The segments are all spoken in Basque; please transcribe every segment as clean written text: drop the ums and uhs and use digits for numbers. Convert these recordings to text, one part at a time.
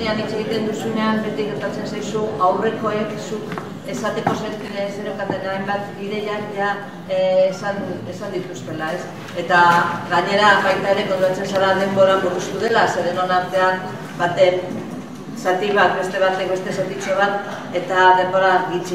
akademian hitz egiten duzunean beti gertatzen zaizu aurrekoek esateko zerokaten hainbat ideiak ja esan dituztela, ez? Eta gainera baita ere kontuatzen zara denbora murriztu dela, zeren artean baten zati bat, beste batek beste zatitxo bat, eta denbora gitxi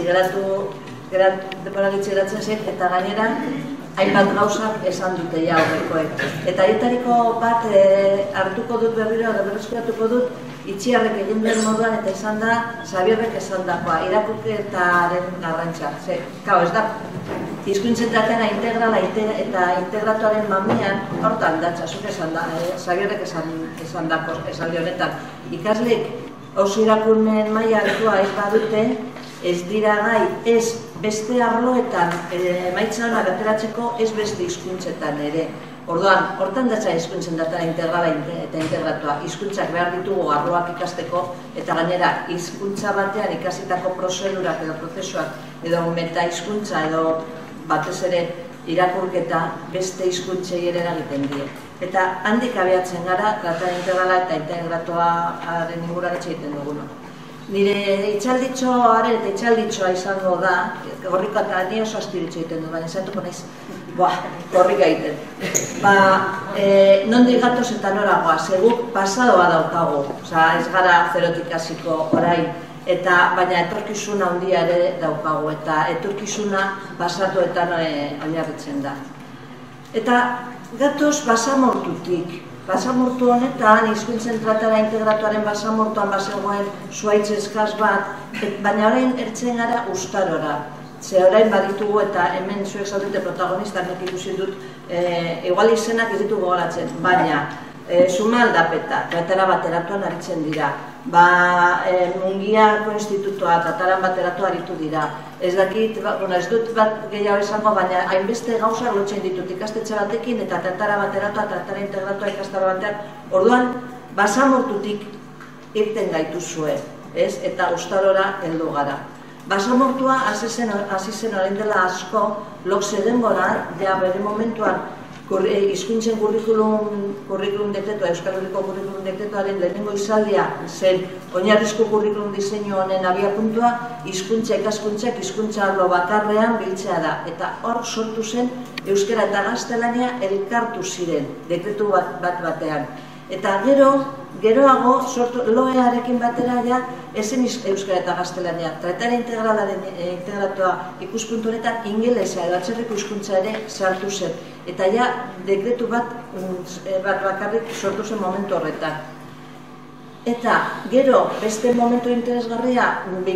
geratzen zen, eta gainera hainbat gauzak esan dute ja aurrekoek. Eta aietariko bat hartuko dut berriro, edo berreskuratuko dut, Itziarrek egin den moduan eta izan da, Xabierrek esan dakoa, irakurketaren garrantza. Ez da, hizkuntzen tratena integrala eta integratuaren mamian, hortan datza, zuk esan da, Xabierrek esan dako, esan honetan. Ikasleek, oso irakurmen maila altua ez badute, ez dira gai, ez beste arloetan emaitza honak ateratzeko, ez beste hizkuntzetan ere. Orduan, hortan datza hizkuntzen datara integrala eta integratua. Hizkuntzak behar ditugu arloak ikasteko eta gainera hizkuntza batean ikasitako prozedurak edo prozesuak edo meta hizkuntza edo batez ere irakurketa beste hizkuntzei ere eragiten die. Eta handik abiatzen gara, tratara integrala eta integratuaren inguruan egiten duguna. Nire itxalditxoaren eta itxalditxoa izango da, gorriko eta ni oso astiritxo egiten du, baina zatuko naiz, gorrika egiten. Nondik gatoz eta noragoa, seguk pasadoa daukagu, ez gara zerotik hasiko orain, baina etorkizuna handia ere daukagu, eta etorkizuna pasatuetan oinarritzen da. Eta gatoz basamortutik. Basamortu honetan, hizkuntzen tratara integratuaren basamortuan bazegoen zuhaitz eskaz bat, baina orain ertzen gara ustarora. Ze orain baditugu eta hemen zuek zaudete protagonistak nek ikusi dut, igual izenak ez ditugu gogoratzen, baina Suma aldapeta, tratara bateratuan aritzen dira. Mungiako institutoa, trataran bateratu aritu dira. Ez dakit, ez dut bat gehiago esango, baina hainbeste gauzak lotzen ditut ikastetxe batekin eta tratara bateratua, tratara integratua ikastaro batean. Orduan, basamortutik irten gaituzue, eta ustarora heldu gara. Basamortua hasi zen orain dela asko, lokze denbora, ja bere momentuan, hizkuntzen kurrikulum dekretua, Euskal Herriko kurrikulum dekretuaren lehenengo izaldia zen oinarrizko kurrikulum diseinu honen abiapuntua, hizkuntza ikaskuntzak hizkuntza arlo bakarrean biltzea da. Eta hor sortu zen euskara eta gaztelania elkartu ziren, dekretu bat batean. Eta geroago, loearekin batera ja, ezen euskara eta gaztelania. Tratara integratua ikuspuntu honetan ingelesa edo atzerriko hizkuntza ere sartu zen. Eta ja, dekretu bat bakarrik sortu zen momentu horretan. Eta gero, beste momentu interesgarria,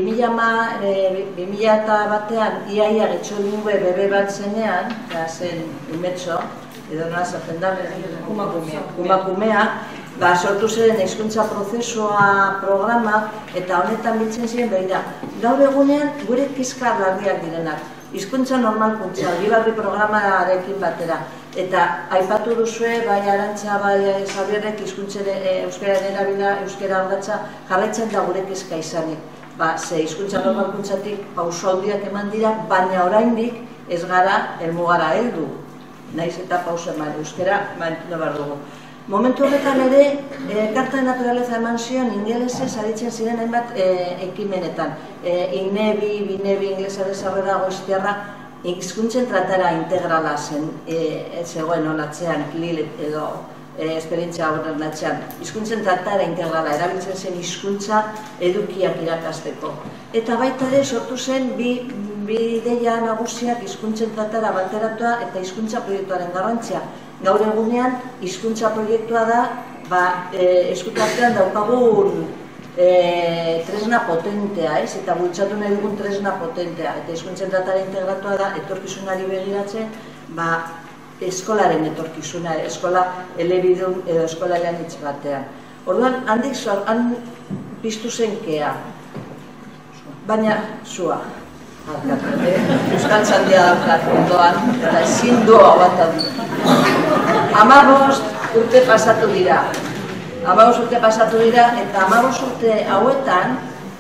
2000 batean, iaia getxolingue bebe bat zenean, zen umetxo, edo nola zaten da, kumakumea, sortu ziren hizkuntza prozesua programa, eta honetan biltzen ziren behira. Gaur egunean, gure kezka larriak direnak. Hizkuntza normalkuntza, Gibarri programarekin batera. Eta aipatu duzue, bai Arantxa, bai Xabierrek euskararen erabila, euskara aldatza, jarraitzen da gure kezka izanik. Ze hizkuntza normalkuntzatik pauso handiak eman dira, baina oraindik ez gara helmugara heldu. Naiz eta pauso eman, euskara mantendu behar dugu. Momentu horretan ere, karta de naturaleza eman zion ingelesez aritzen ziren hainbat ekimenetan. INEBI, BINEBI, Inglesa Desarrolla Goiztiarra, hizkuntzen tratara integrala zegoen onatzean, KLIL edo esperientzia horren atzean. Hizkuntzen tratara integrala, erabiltzen zen hizkuntza edukiak irakasteko. Eta baita ere sortu zen bi ideia nagusiak hizkuntzen tratara bateratua eta hizkuntza proiektuaren garrantzia. Gaur egunean, hizkuntza proiektua da, eskutartean daukagun tresna potentea, eta bultzatu nahi dugun tresna potentea. Eta hizkuntzen tratara integratua da, etorkizunari begiratzen, eskolaren etorkizuna, eskola elebidun edo eskola eleanitz batean. Orduan, handik piztu zen kea, baina zua. Euskal Txandia daukat ondoan, eta ezin doa bat adu. 15 urte pasatu dira. 15 urte pasatu dira, eta 15 urte hauetan,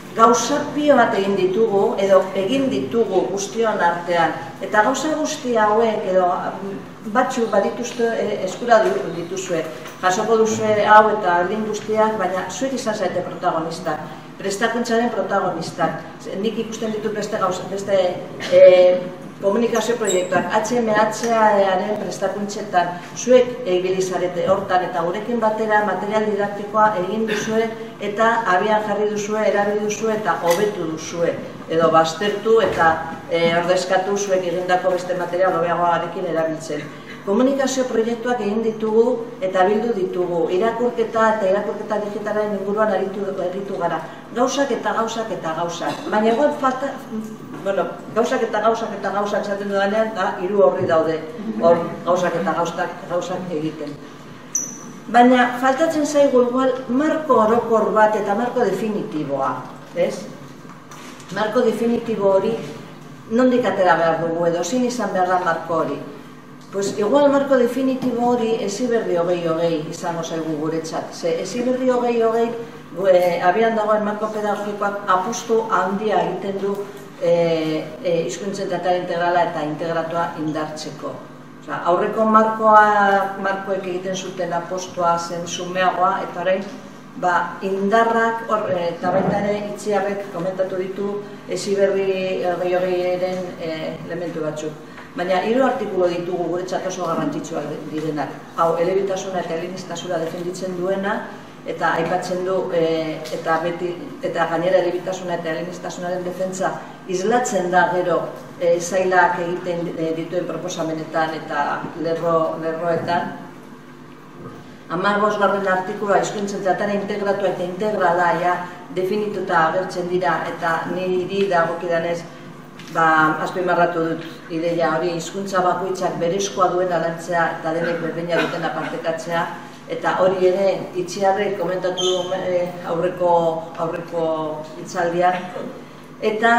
gauza pio bat egin ditugu, edo egin ditugu guztion artean. Eta gauza guzti hauek, edo batzu badituzte eskura dituzue. Jasoko duzue hau eta aldin guztiak, baina zuek izan zaite protagonistak. Prestakuntzaren protagonistak. Nik ikusten ditut beste komunikazio proiektuak, HMH-aren prestakuntzetan, zuek egilizarete hortan eta gurekin batera material didaktikoa egin duzue eta abian jarri duzue, erabili duzue eta hobetu duzue. Edo baztertu eta ordezkatu zuek egindako beste material hobeagoarekin erabiltzen. Komunikazio proiektuak egin ditugu eta bildu ditugu. Irakurketa eta irakurketa digitalaren inguruan aritu gara. Gauzak eta gauzak eta gauzak. Baina egon falta... gauzak eta gauzak eta gauzak esaten dudanean, da, 3 horri daude, hor gauzak eta gauzak egiten. Baina, faltatzen zaigu igual, marko orokor bat eta marko definitiboa, ez? Marko definitibo hori, nondik atera behar dugu edo, zin izan behar da marko hori. Pues igual marko definitibo hori Heziberri 2020 izango zaigu guretzat. Ze Heziberri 2020 abian dagoen marko pedagogikoak apustu handia egiten du hizkuntzen data integrala eta integratua indartzeko. Aurreko markoek egiten zuten apostua zen sumeagoa eta orain indarrak eta baita ere Itziarrek komentatu ditu Heziberri 2020-ren elementu batzuk. Baina 3 artikulu ditugu guretzat oso garrantzitsuak direnak. Hau, elebitasuna eta elenistasuna defenditzen duena, eta aipatzen du, eta gainera elebitasuna eta elenistasunaren defentsa islatzen da gero zailak egiten dituen proposamenetan eta lerroetan. 15. artikulua hizkuntzen tratara integratua eta integrala definituta agertzen dira eta niri dagokidanez azpimarratu dut ideia hori hizkuntza bakoitzak berezkoa duena lantzea eta denek berdina dutena partekatzea eta hori ere Itziarrek komentatu du aurreko hitzaldian eta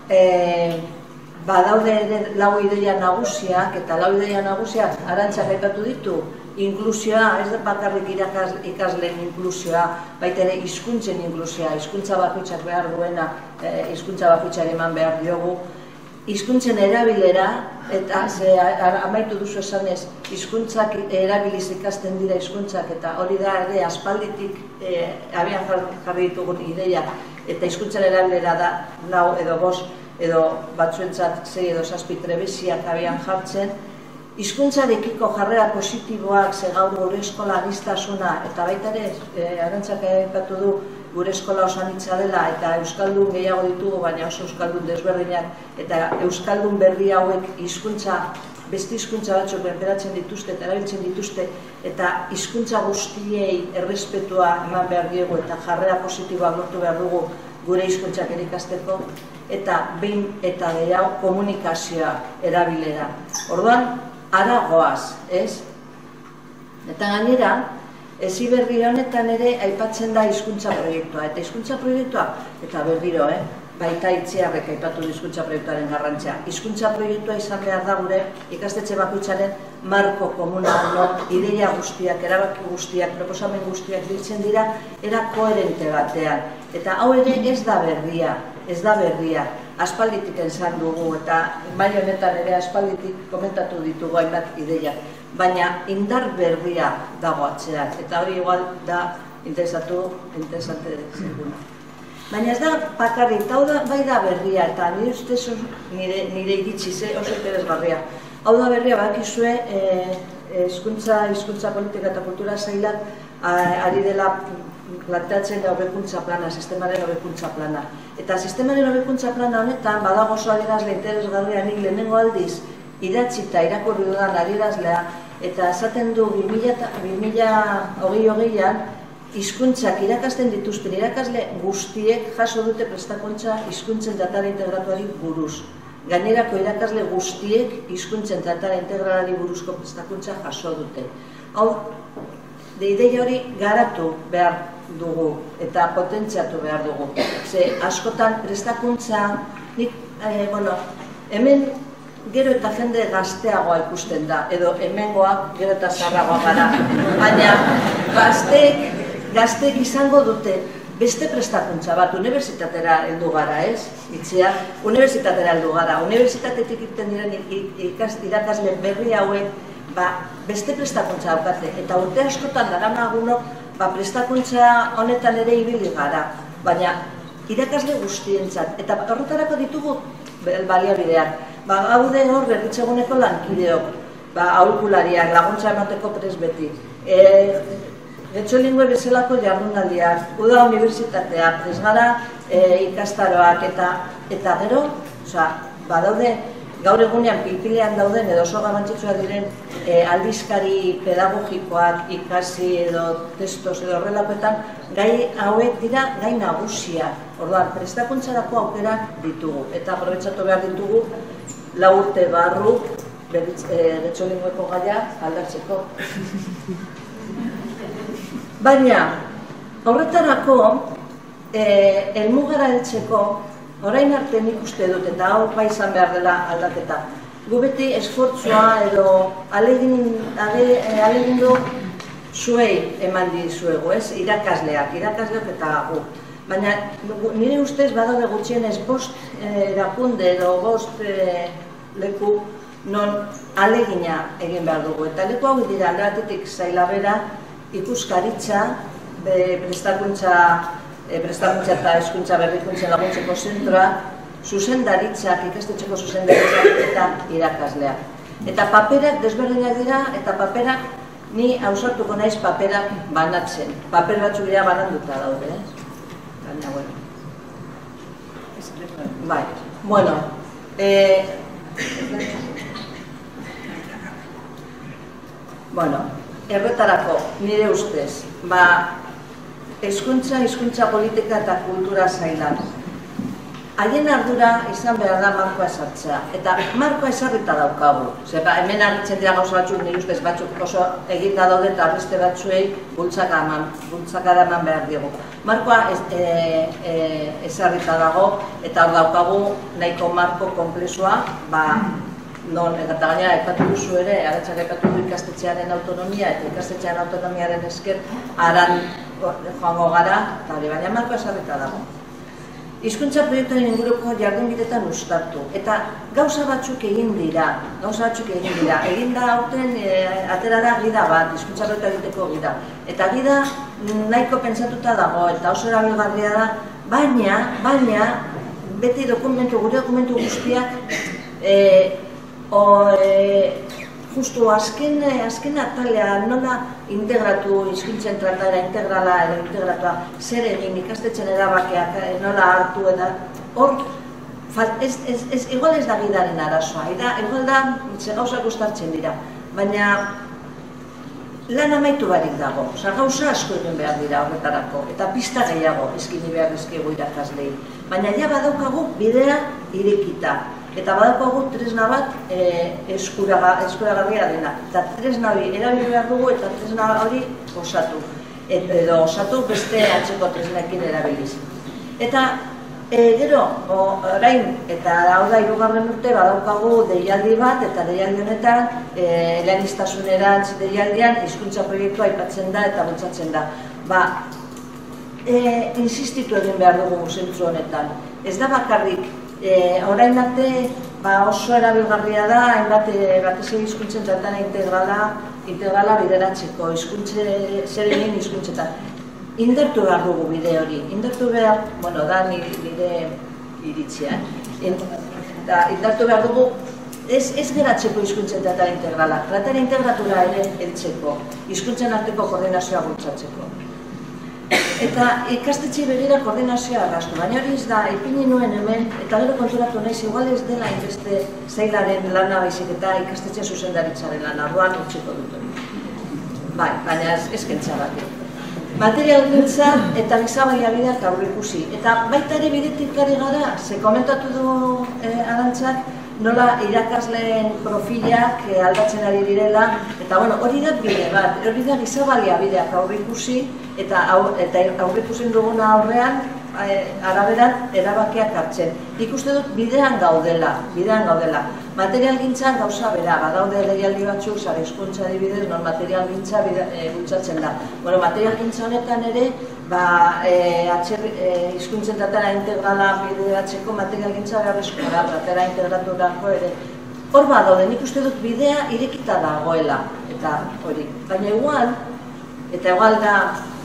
badaude ere 4 ideia nagusiak eta 4 ideia nagusiak Arantzak aipatu ditu. Inklusioa, ez da bakarrik ikasleen inklusioa, baita ere hizkuntzen inklusioa, hizkuntza bakoitzak behar duena, hizkuntza bakoitzari eman behar diogu. Hizkuntzen erabilera, eta amaitu duzu esanez, hizkuntzak erabiliz ikasten dira hizkuntzak, eta hori da ere aspalditik abian jarri ditugun ideia, eta hizkuntzen erabilera da 4 edo 5 edo batzuentzat 6 edo 7 trebeziak abian jartzen. Hizkuntzarekiko jarrera positiboak, ze gaur gure eskola aniztasuna, eta baita ere, Arantzak aipatu du, gure eskola oso anitza dela, eta euskaldun gehiago ditugu, baina oso euskaldun desberdinak, eta euskaldun berri hauek beste hizkuntza batzuk berperatzen dituzte eta erabiltzen dituzte, eta hizkuntza guztiei errespetua eman behar diegu, eta jarrera positiboak lortu behar dugu gure hizkuntzak ikasteko, eta behin eta gehiago komunikazioa erabilera. Orduan, aragoaz, ez? Eta gainera, Heziberri honetan ere aipatzen da hizkuntza proiektua. Eta hizkuntza proiektua, eta berriro, baita Itziarrek aipatu du hizkuntza proiektuaren garrantzia. Hizkuntza proiektua izan behar da gure ikastetxe bakoitzaren marko komuna, ideia guztiak, erabaki guztiak, proposamen guztiak biltzen dira, era koherente batean. Eta hau ere ez da berria. Aspalditik entzan dugu eta bai honetan ere aspalditik komentatu ditugu hainbat ideia. Baina indar berria dago atzean, eta hori igual da interesante zeguna. Baina ez da bakarrik, hau da bai da berria, eta nire ustez nire iritsi oso interesgarria. Hau da berria, bakizue, hizkuntza politika eta kultura sailak ari dela planteatzen hobekuntza plana, sistemaren hobekuntza plana. Eta sistemaren hobekuntza plana honetan, badago oso adierazle interesgarria nik lehenengo aldiz idatzita irakurri dudan adierazlea, eta esaten du 2020an hizkuntzak irakasten dituzten irakasle guztiek jaso dute prestakuntza hizkuntzen tratara integratuari buruz. Gainerako irakasle guztiek hizkuntzen tratara integralari buruzko prestakuntza jaso dute. Hau, ideia hori garatu behar dugu eta potentziatu behar dugu. Ze askotan prestakuntza, hemen gero eta jende gazteagoa ikusten da, edo hemengoak gero eta zaharragoa gara. Baina gazteek izango dute beste prestakuntza bat, unibertsitatera heldu gara, ez? Itxea, unibertsitatera heldu gara. Unibertsitatetik irten diren irakasle berri hauek, beste prestakuntza daukate. Eta urte askotan daramagunok, prestakuntza honetan ere ibili gara. Baina, irakasle guztientzat. Eta horretarako ditugu baliabideak. Gaude hor berritzeguneko lankideok, aholkulariak, laguntza emateko prest beti. Getxolingue bezalako jardunaldiak, Uda Unibertsitatea, prest gara ikastaroak eta gero, badaude, gaur egunean pilpilean dauden edo oso garrantzitsua diren aldizkari pedagogikoak ikasi edo testos edo horrelakoetan, gai hauek dira gai nagusia. Orduan, prestakuntzarako aukerak ditugu eta aprobetxatu behar ditugu 4 urte barru Getxolingueko gaia aldatzeko. Baina, horretarako, helmugara heltzeko, orain arte nik uste dut, eta hau izan behar dela aldaketa. Gu beti esfortzua edo alegindu zuei eman dizuegu, ez? Irakasleak eta gu. Baina nire ustez badaude gutxienez 5 erakunde edo 5 leku non alegina egin behar dugu. Eta leku hau dira alde batetik zaila bera, ikuskaritza, prestakuntza eta hezkuntza berrikuntzen laguntzeko zentroa, zuzendaritzak, ikastetxeko zuzendaritzak eta irakasleak. Eta paperak desberdinak dira, eta paperak, ni ausartuko naiz paperak banatzen. Paper batzuk dira bananduta daude, ez? Baina, bueno. Bai, bueno. Bueno, erretarako, nire ustez, hizkuntza politika eta kultura sailan. Haien ardura izan behar da markoa esartzea, eta markoa esarrita daukagu. Hemen argitzen dira gauza batzuk, nire ustez batzuk oso eginda daude eta beste batzuei bultzakara eman behar diegu. Markoa esarrita dago, eta hor daukagu nahiko marko konplexua, non, eta gainera aipatu duzu ere, Aratxak aipatu du ikastetxearen autonomia eta ikastetxearen autonomiaren esker haran joango gara, baina markoa esarrita dago. Hizkuntza proiektuaren inguruko jardunbidetan uztartu, eta gauza batzuk egin dira, egin da aurten atera da gida bat, hizkuntza proiektua egiteko gida. Eta gida nahiko pentsatuta dago, eta oso erabilgarria da, baina beti gure dokumentu guztiak justu azken atalea nola integratu hizkuntzen trataera integrala edo integratua zer egin ikastetxen erabakiak nola hartu eta hor igual ez da gidaren arazoa, igual da gauzak uztartzen dira, baina lan amaitu barik dago, gauza asko egin behar dira horretarako eta pista gehiago eskini behar dizkigu irakaslei, baina ja badaukagu bidea irekita. Eta badaukagu tresna bat eskuragarria dena. Eta tresna hori erabili behar dugu eta tresna hori osatu. Edo osatu beste atzeko tresnekin erabiliz. Eta gero, orain, eta hau da 3. urte badaukagu deialdi bat, eta deialdi honetan, eleaniztasunerantz deialdian, hizkuntza proiektua aipatzen da eta bultzatzen da. Insistitu egin behar dugu zentzu honetan. Ez da bakarrik, orain arte oso erabilgarria da, batez hizkuntzen tratana integrala bideratzeko, zer egin hizkuntzetan. Indartu behar dugu bide hori, indartu behar, da nire iritzia, indartu behar dugu ez geratzeko hizkuntzen tratara integrala, tratara integratura ere heltzeko, hizkuntzen arteko koordinazioa bultzatzeko. Eta ikastetxe begira koordinazioa arrastu, baina hori ez da, ipini nuen hemen, eta gero konturatu naiz, igual ez dela inbeste zailaren lana baizik eta ikastetxe zuzendaritzaren lana, arruan utziko dut hori. Baina ez kentza bat. Materialgintza eta giza-baliabideak aurreikusi. Eta baita ere bidetik ari gara, ze komentatu du Arantzak, nola irakasleen profilak aldatzen ari direla, eta hori da bide bat, hori da giza-baliabideak aurreikusi, eta aurreikusin duguna aurrean, araberan erabakiak hartzen. Nik uste dut bidean gaudela. Materialgintzan gauza bera, badaude lehialdi batzuk, sare hezkuntza adibidez, non materialgintza bultzatzen da. Bueno, materialgintza honetan ere, hizkuntzen tatara integrala bideratzeko materialgintza beharrezkoa da, tatara integraturako ere. Hor badaude, nik uste dut bidea irekita dagoela, eta hori. Baina igual da,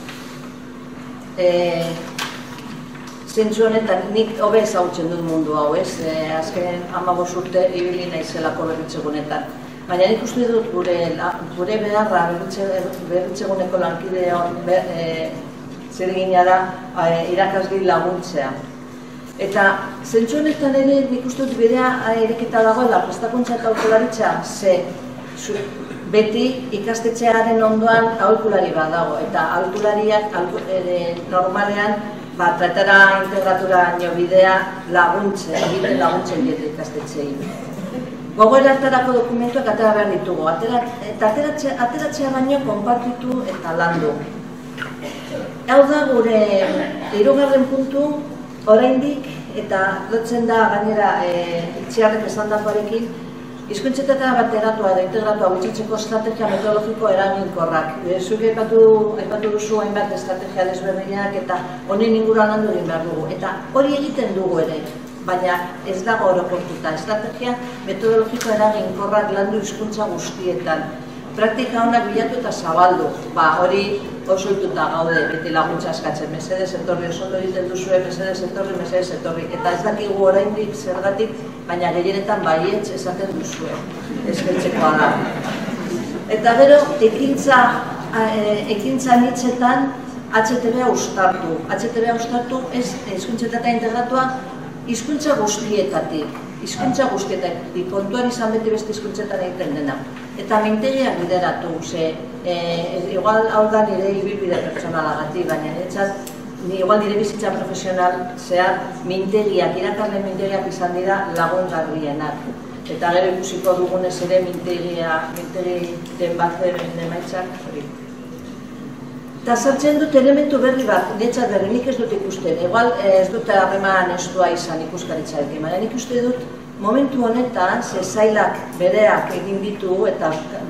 zentzu honetan nik hobe ezagutzen dut mundu hau, ez? Azken 15 urte ibili naizelako berritzegunetan. Baina nik uste dut gure beharra berritzeguneko lankide zer egina da irakasleei laguntzea. Eta zentzu honetan ere nik uste dut bidea irekita dagoela prestakuntza eta aholkularitza, beti ikastetxearen ondoan aholkulari bat dago, eta aholkulariak normalean tratara integratura bidea egiten laguntzen diete ikastetxeei. Gogoera hartarako dokumentuak atera behar ditugu, eta ateratzea baino konpartitu eta landu. Hau da gure 3. puntu, oraindik, eta lotzen da gainera Itziarrek esandakoarekin, hizkuntzetara bateratua edo integratua bultzatzeko estrategia metodologiko eraginkorrak. Zuk aipatu duzu hainbat estrategia desberdinak eta honen inguruan landu egin behar dugu. Eta hori egiten dugu ere, baina ez dago orokortuta. Estrategia metodologiko eraginkorrak landu hizkuntza guztietan. Praktika honak bilatu eta zabaldu. Hori oso ohituta gaude beti laguntza eskatzen. Mesedez etorri, oso ondo egiten duzue, mesedez etorri. Eta ez dakigu oraindik zergatik, baina gehienetan baietz esaten duzue. Eskertzekoa da. Eta gero, ekintza nitzetan HTB-a uztartu. HTB-a uztartu ez hizkuntzetara integratua hizkuntza guztietatik. Kontuan izan beti beste hizkuntzetan egiten dena. Eta mintegiak bideratu, igual hau da nire ibilbide pertsonalagatik, baina igual nire bizitza profesional zehar mintegiak, irakasle mintegiak izan dira lagungarrienak. Eta gero ikusiko dugunez ere mintegi batzen emaitzak hori. Eta sartzen dut elementu berri bat, netzat berri, nik ez dut ikusten. Igual ez dut harreman estua izan ikuskaritzarekin, baina nik uste dut momentu honetan, sailak bereak egin ditu eta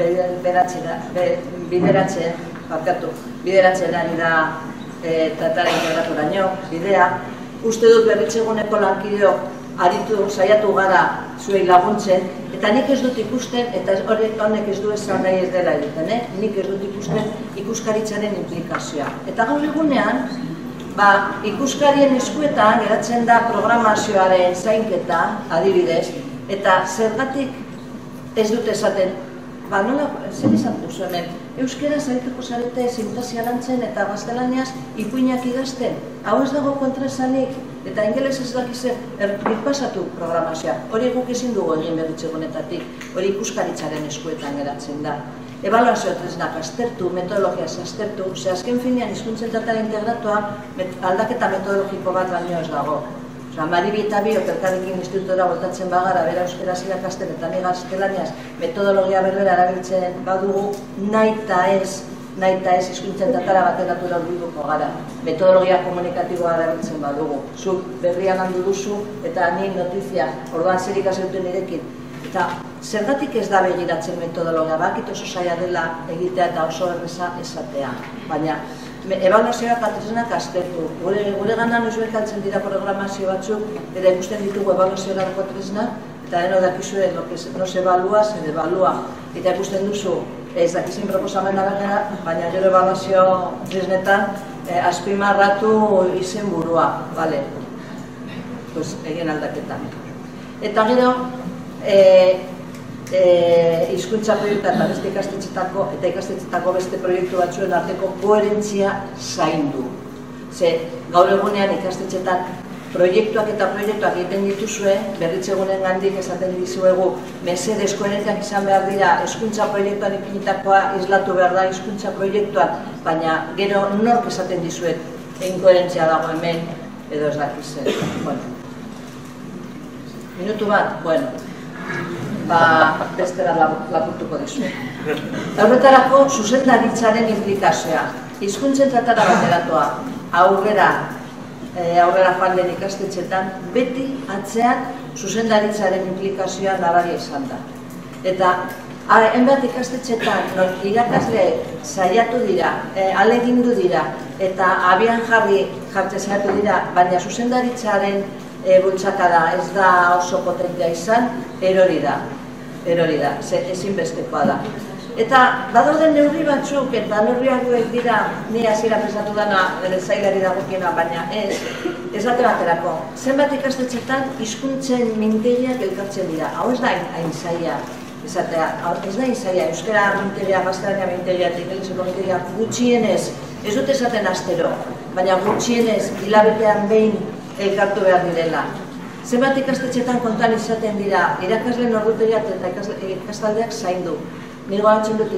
bideratzen ari da tratara integraturaino, bidea. Uste dut berritzeguneko lankideok saiatu gara zuei laguntzen, eta nik ez dut ikusten, eta honek ez du esan nahi ez dela egiten, nik ez dut ikusten ikuskaritzaren implikazioa. Eta gaur egunean, ikuskarien eskuetan geratzen da programazioaren zainketa, adibidez, eta zergatik ez dut esaten, nola, zer izan duzu hemen, euskera zaituko zarete sintasia lantzen eta gaztelaniaz ipuinak idazten, hau ez dago kontraesanik, eta ingeles ez dakize birpasatu programazioa. Hori guk ezin dugu egin berritzegunetatik, hori ikuskaritzaren eskuetan geratzen da. Ebaluazio tresnak aztertu, metodologiaz aztertu, azken finean hizkuntzetara integratua aldaketa metodologiko bat baino ez dago. Maribi eta biok elkarrekin institutora voltatzen bagara, bera euskeraz irakasten eta ni gaztelaniaz metodologia berbera erabiltzen badugu, nahi eta ez hizkuntzetara bateratura hurbilduko gara. Metodologia komunikatiboa erabiltzen badugu. Zuk berrian handu duzu eta ni notizia, orduan zer ikaseuten nirekin. Eta zergatik ez da begiratzen metodologia, bakit oso zaila dela egitea eta oso erreza esatea. Baina ebaluazioak atresnak aztertu. Gure gana noiz bekaltzen dira programazio batzuk, eta ikusten ditugu ebaluazioak tresnak, eta deno dakizue, no se evalua, se devalua. Eta ikusten duzu, ez dakizin proposamena begera, baina gero ebaluazio tresnetan azpimarratu izen burua, bale, egin aldaketan. Eta gero, hizkuntza proiektua eta beste ikastetxetako beste proiektu batzuen arteko koherentzia zaindu. Gaur egunean ikastetxetan proiektuak egiten dituzue, berritzegunen gandik esaten dizuegu, mesedez koherentziak izan behar dira, hizkuntza proiektuan ipinitakoa islatu behar da hizkuntza proiektuan, baina gero nork esaten dizuet, egin koherentzia dago hemen, edo ez dakizen. Minutu bat, bestera lapurtuko dizu. Horretarako, zuzendaritzaren implikazioa. Hizkuntzen tratara bateratua, aurrera, aurrera joan den ikastetxetan, beti atzean zuzendaritzaren implikazioa nabaria izan da. Eta hainbat ikastetxetan irakasle saiatu dira, ahalegindu dira, eta abian jartzen saiatu dira, baina zuzendaritzaren bultzakada ez da oso potentea izan, erori da, ezinbestekoa da. Eta badaude neurri batzuk, eta neurri hauek dira, ni hasiera pensatu dana sailari dagokiena, baina ez baterako. Zenbat ikastetxetan hizkuntzen mintegiak elkartzen dira. Hau ez da hain zaila esatea, ez da hain zaila. Euskara mintegia, gaztelania mintegia, eta ingeleseko mintegia gutxienez, ez dut esaten astero, baina gutxienez hilabetean behin elkartu behar direla. Zenbat ikastetxetan kontan izaten dira, irakasleen ordutegiak eta ikastaldeak zaindu. Nigo hartzen dut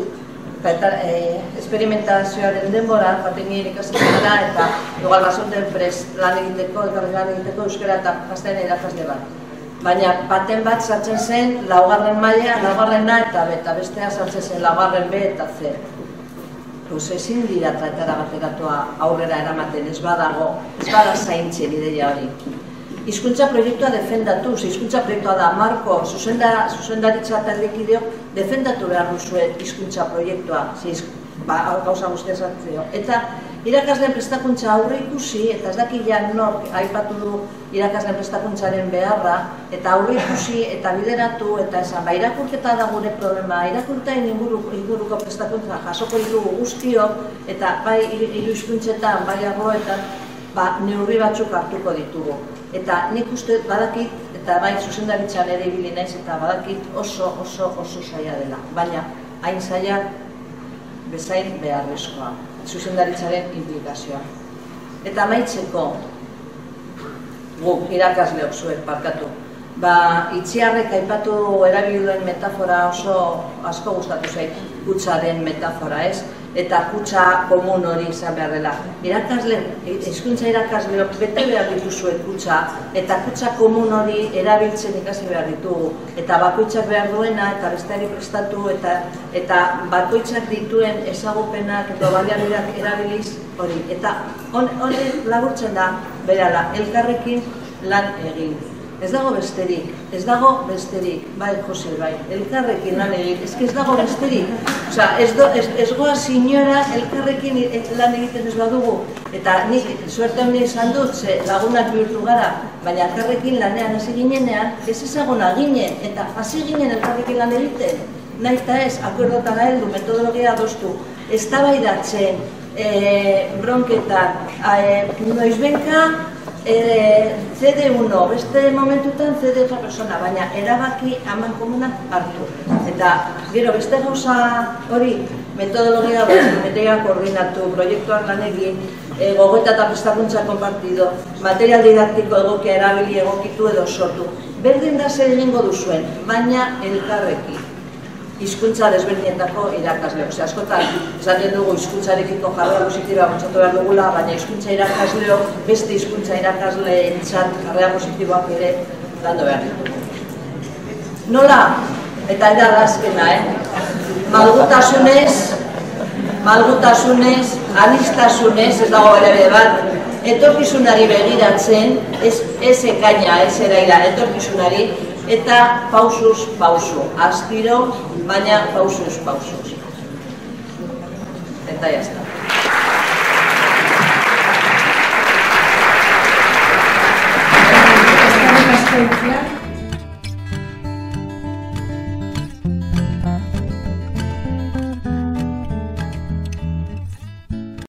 esperimentazioaren denbora, joaten ginen ikastetxeara eta igual bazonden prest lan egiteko, euskara eta gaztelania irakasle bat. Baina baten bat sartzen zen laugarren maila, laugarrena eta bestea sartzen zen laugarren B eta C. Ezin dira tratara bateratua aurrera eramaten, ez bada zaintzen ideia hori. Hizkuntza proiektua defendatuz, hizkuntza proiektua da marko, zuzendaritza taldekideok defendatu behar duzuen hizkuntza proiektua, gauza guztia sartzeo. Eta irakasleen prestakuntza aurre ikusi, eta ez dakilean nork aipatu du irakasleen prestakuntzaren beharra, eta aurre ikusi eta bideratu, eta esan, irakurketa da gure problema, irakurketaren inguruko prestakuntza jasoko ditugu guztiok, eta bai hiru hizkuntzetan, bai arloetan, neurri batzuk hartuko ditugu. Eta nik uste badakit, eta bai zuzendaritzan ere ibili naiz, eta badakit oso zaila dela. Baina, hain zaila bezain beharrezkoa, zuzendaritzaren implikazioa. Eta amaitzeko, guk irakasleok zuek barkatu. Itziarrek aipatu erabili duen metafora oso asko gustatu zait, kutsaren metafora, ez? Eta kutsa komun hori izan behar dela. Hizkuntza irakasleok bete behar dituzue kutsa, eta kutsa komun hori erabiltzen ikasi behar ditugu. Eta bakoitzak behar duena, eta besteari prestatu, eta bakoitzak dituen ezagupenak edo baliabideak erabiliz hori. Eta honen laburtzen da, berala, elkarrekin lan egin. Ez dago besterik, bai, Jose, bai, elkarrekin lan egin, ez dago besterik. Osea, ez goa sinora elkarrekin lan egiten ez badugu. Eta nik suerte hori izan dut, ze lagunak bihurtu gara, baina elkarrekin lanean hasi ginenean, ez ezaguna ginen, eta hasi ginen elkarrekin lan egiten. Nahi eta ez, akuerdotara heldu, metodologia adostu, eztabaidatzen, bronketan, noizbenka, CD1, beste momentutan CD otra persona, baina erabaki aman komunak hartu. Eta gero beste gauza hori metodologia koordinatu, proiektuak lan egin, gogoeta eta prestakuntza konpartido, material didaktiko egokia erabili egokitu edo sortu. Berdin da zer egingo duzuen, baina elkarrekin. Hizkuntza desberdinetako irakasleok. Askotan, esaten dugu hizkuntzarekiko jarrera positiboa bultzatu behar dugula, baina hizkuntza irakasleok beste hizkuntza irakasleentzat jarrera positiboak ere landu behar ditugu. Nola? Eta era da azkena, malgutasunez, anistasunez, ez dago ere bat, etorkizunari begiratzen, ez ekaina, ez eraila, etorkizunari, eta pausuz pausu, astiro, baina pausuz pausuz. Eta jazta.